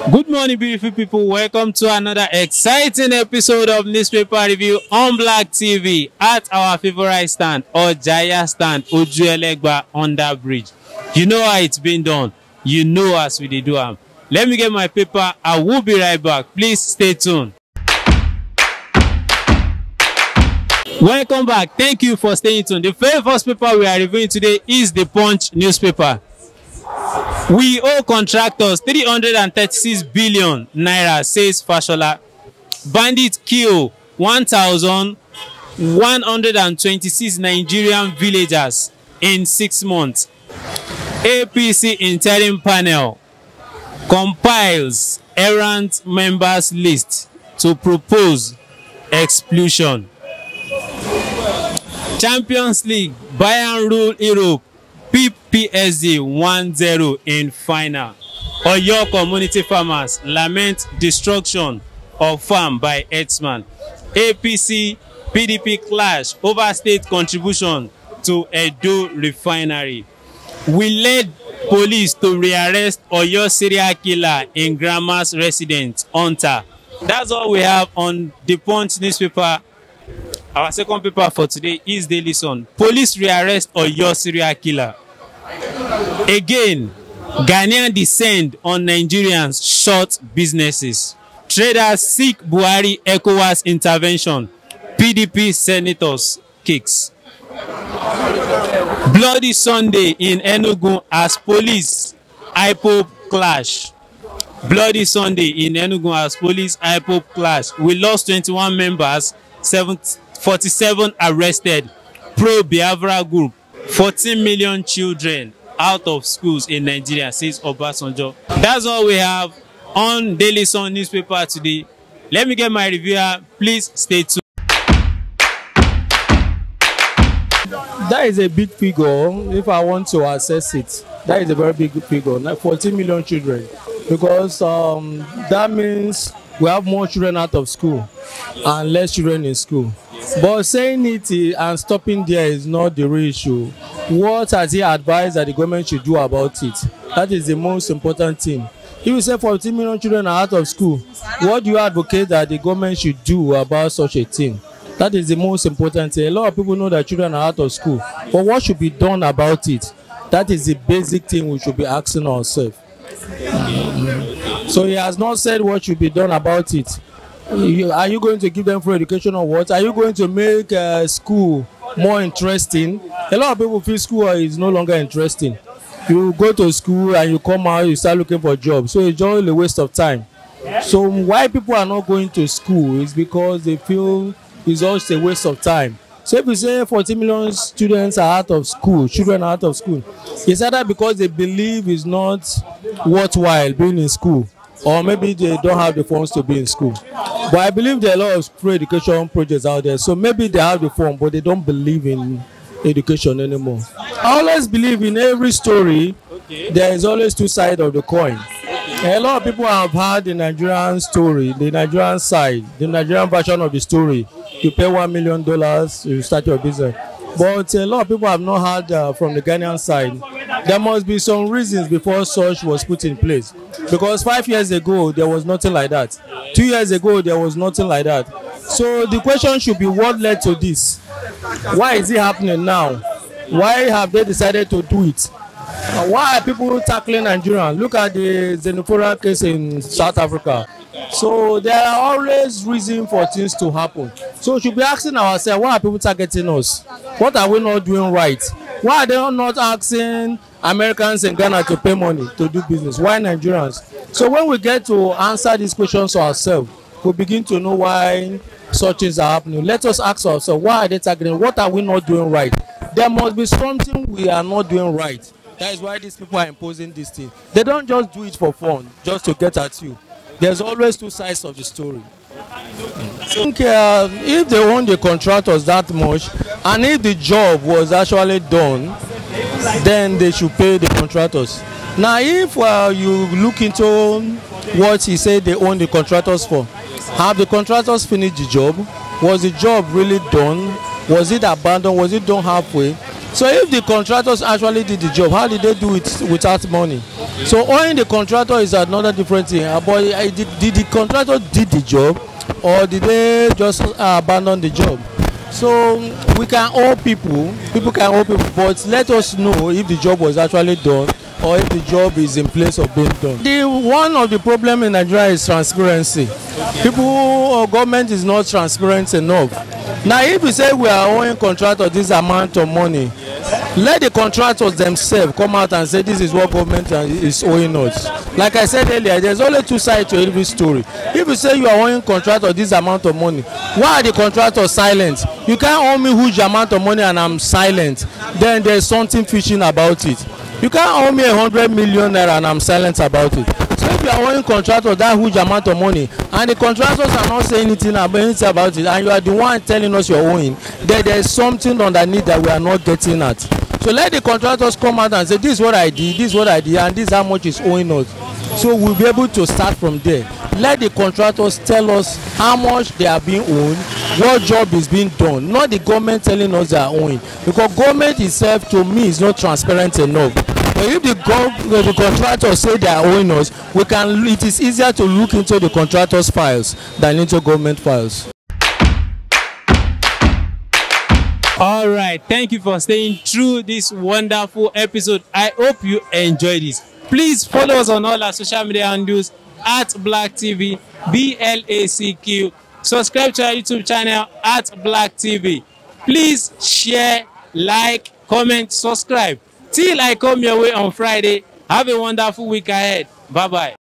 Good morning, beautiful people. Welcome to another exciting episode of Newspaper Review on Black TV at our favorite stand, Ojaya stand, Ojuelegba under bridge. You know how it's been done. You know as we do am. Let me get my paper. I will be right back. Please stay tuned. Welcome back. Thank you for staying tuned. The very first paper we are reviewing today is the Punch newspaper. We owe contractors 336 billion naira, says Fashola. Bandits kill 1,126 Nigerian villagers in 6 months. APC interim panel compiles errant members list to propose expulsion. Champions League, Bayern rule Europe. PSG 1-0 in final. Oyo community farmers lament destruction of farm by herdsman. APC PDP clash over state contribution to Edo refinery. We led police to rearrest Oyo serial killer in grandma's residence, Hunter. That's all we have on the Punch newspaper. Our second paper for today is Daily Sun. Police rearrest Oyo serial killer. Again, Ghanaian descend on Nigerians' short businesses. Traders seek Buhari ECOWAS intervention. PDP senators kicks. Bloody Sunday in Enugu as police IPOB clash. Bloody Sunday in Enugu as police IPOB clash. We lost 21 members, 47 arrested. Pro-Biafra group. 14 million children out of schools in Nigeria, says Obasanjo. That's all we have on Daily Sun newspaper today. Let me get my reviewer. Please stay tuned. That is a big figure. If I want to assess it, that is a very big figure. Like 14 million children, because that means we have more children out of school and less children in school. But saying it and stopping there is not the real issue. What has he advised that the government should do about it? That is the most important thing. If you say 14 million children are out of school, what do you advocate that the government should do about such a thing? That is the most important thing. A lot of people know that children are out of school, but what should be done about it? That is the basic thing we should be asking ourselves. So he has not said what should be done about it. Are you going to give them free education or what? Are you going to make school more interesting? A lot of people feel school is no longer interesting. You go to school and you come out, you start looking for jobs. So it's just a waste of time. So why people are not going to school is because they feel it's just a waste of time. So if you say 40 million students are out of school, children are out of school, it's either because they believe it's not worthwhile being in school, or maybe they don't have the funds to be in school. But I believe there are a lot of free education projects out there. So maybe they have the fund, but they don't believe in education anymore. I always believe in every story, there is always two sides of the coin. A lot of people have heard the Nigerian story, the Nigerian side, the Nigerian version of the story. You pay $1 million, you start your business. But a lot of people have not heard from the Ghanaian side. There must be some reasons before such was put in place. Because 5 years ago, there was nothing like that. 2 years ago, there was nothing like that. So the question should be, what led to this? Why is it happening now? Why have they decided to do it? Why are people tackling Nigerians? Look at the xenophobia case in South Africa. So there are always reasons for things to happen. So we should be asking ourselves, why are people targeting us? What are we not doing right? Why are they not asking Americans in Ghana to pay money to do business? Why Nigerians? So when we get to answer these questions to ourselves, we begin to know why such things are happening. Let us ask ourselves, why are they targeting? What are we not doing right? There must be something we are not doing right. That is why these people are imposing this thing. They don't just do it for fun, just to get at you. There's always two sides of the story. I think if they own the contractors that much, and if the job was actually done, then they should pay the contractors. Now, if you look into what he said they own the contractors for, have the contractors finished the job? Was the job really done? Was it abandoned? Was it done halfway? So if the contractors actually did the job, how did they do it without money? So owing the contractor is another different thing. But did the contractor did the job, or did they just abandon the job? So we can owe people can owe people, but let us know if the job was actually done or if the job is in place of being done. One of the problem in Nigeria is transparency. People or government is not transparent enough. Now if we say we are owing contractors this amount of money, let the contractors themselves come out and say this is what government is owing us. Like I said earlier, there's only two sides to every story. If you say you are owing contractors this amount of money, why are the contractors silent? You can't owe me huge amount of money and I'm silent. Then there's something fishy about it. You can't owe me 100 million naira and I'm silent about it. So if you are owing contractors that huge amount of money and the contractors are not saying anything about it, and you are the one telling us you're owing, then there's something underneath that we are not getting at. So let the contractors come out and say this is what I did, this is what I did, and this is how much is owing us. So we'll be able to start from there. Let the contractors tell us how much they are being owed, what job is being done, not the government telling us they are owing. Because government itself, to me, is not transparent enough. But if the contractors say they are owing us, it is easier to look into the contractors' files than into government files. All right, thank you for staying through this wonderful episode. I hope you enjoyed this. Please follow us on all our social media handles at Black TV, BLACQ. Subscribe to our YouTube channel at Black TV. Please share, like, comment, subscribe. Till I come your way on Friday, have a wonderful week ahead. Bye-bye.